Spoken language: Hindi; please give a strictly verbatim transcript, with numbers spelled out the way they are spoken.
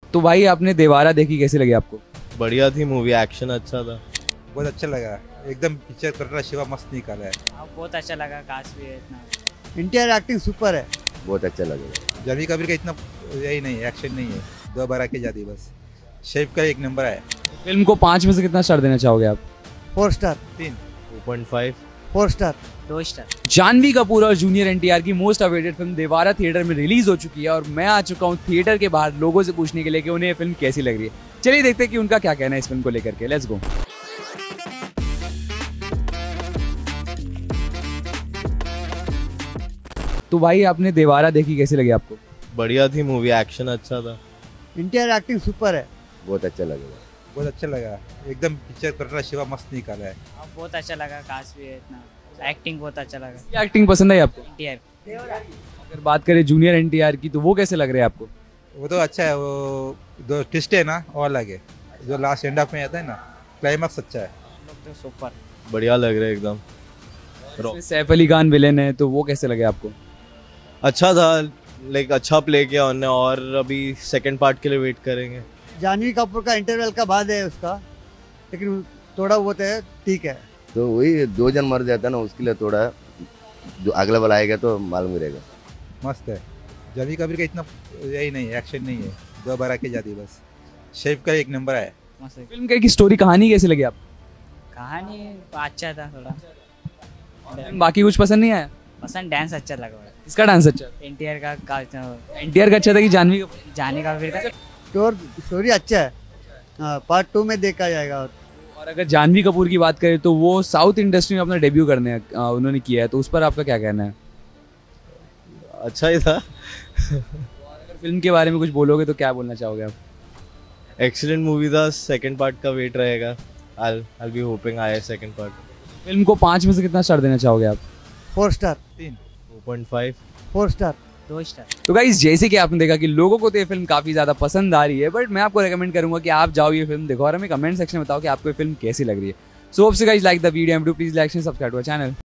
तो भाई आपने देवारा देखी, कैसी लगी आपको? बढ़िया थी मूवी, एक्शन अच्छा था। बहुत अच्छा लगा, एकदम पिक्चर कटरा शिवा मस्त निकाला है। हाँ, बहुत अच्छा लगा, काश भी है इतना। इंडियन एक्टिंग सुपर है, बहुत अच्छा लगेगा। जानवी कबीर का इतना यही नहीं है, एक्शन नहीं है, दो बार आके जाती बस। शेफ का एक नंबर है। फिल्म को पाँच में से कितना स्टार देना चाहोगे आप? फोर स्टार तीन two point five four star दो स्टार। जानवी कपूर और जूनियर एनटीआर की मोस्ट अवेटेड फिल्म देवारा थिएटर में रिलीज हो चुकी है और मैं आ चुका हूँ थिएटर के बाहर लोगों से पूछने के लिए कि उन्हें ये फिल्म कैसी लग रही है। चलिए देखते हैं कि उनका क्या कहना है इस फिल्म को लेकर के। Let's go. तो भाई आपने देवारा देखी, कैसी लगी आपको? बढ़िया थी मूवी, एक्शन अच्छा था। इंडियन एक्टिंग सुपर है, बहुत अच्छा लगेगा। बहुत अच्छा लगा, एकदम पिक्चर कटरा शिवा मस्त निकाला है। हाँ, बहुत अच्छा लगा, काश भी है इतना। एक्टिंग बहुत अच्छा लगा। क्या एक्टिंग पसंद आई आपको? एनटीआर अगर बात करें जूनियर एनटीआर की तो वो कैसे लग रहे हैं आपको? वो तो अच्छा है, वो जो ट्विस्ट है ना और अलग है, जो लास्ट एंड ऑफ में आता है ना, क्लाइमैक्स अच्छा है। लोग तो सुपर। बढ़िया लग रहा है एकदम। इसमें सैफ अली खान विलेन है तो वो कैसे लगे आपको? अच्छा था, लाइक अच्छा प्ले किया उन्होंने, और अभी सेकंड पार्ट के लिए वेट करेंगे। जानवी कपूर का इंटरवल का बाद है उसका, लेकिन थोड़ा बहुत है, ठीक है। तो वही दो जन मर जाता है ना, उसके लिए थोड़ा जो अगला वाला आएगा तो मालूम ही रहेगा। मस्त है। जानवी कबीर का इतना यही नहीं है, एक्शन नहीं है, दो बार आके जाती बस। शेफ का एक नंबर है। मस्त है। फिल्म की स्टोरी, कहानी कैसी लगी आपको? कहानी अच्छा था थोड़ा। फिल्म बाकी कुछ पसंद नहीं आया? पसंद डांस अच्छा लगा। इसका डांस अच्छा? एनटीआर का, का एनटीआर का अच्छा था कि जानवी कपूर? जाने का फिर का स्टोर स्टोरी अच्छा है, हाँ पार्ट टू में देखा जाएगा। और और अगर जानवी कपूर की बात करें तो वो साउथ इंडस्ट्री में अपना डेब्यू करने आ, उन्होंने किया है, तो उस पर आपका क्या कहना है? अच्छा ही था। अगर फिल्म के बारे में कुछ बोलोगे तो क्या बोलना चाहोगे आप? एक्सीलेंट मूवी था, सेकंड पार्ट का वेट रहेगा। I I be hoping I second part. फिल्म को पाँच में से कितना स्टार देना चाहोगे आप? फोर स्टार तीन two point five four star दो स्टार। तो गाइस जैसे कि आपने देखा कि लोगों को तो ये फिल्म काफ़ी ज़्यादा पसंद आ रही है, बट मैं आपको रेकमेंड करूंगा कि आप जाओ ये फिल्म देखो और हमें कमेंट सेक्शन में बताओ कि आपको ये फिल्म कैसी लग रही है। So hope so guys like the video and do please like and subscribe to our channel.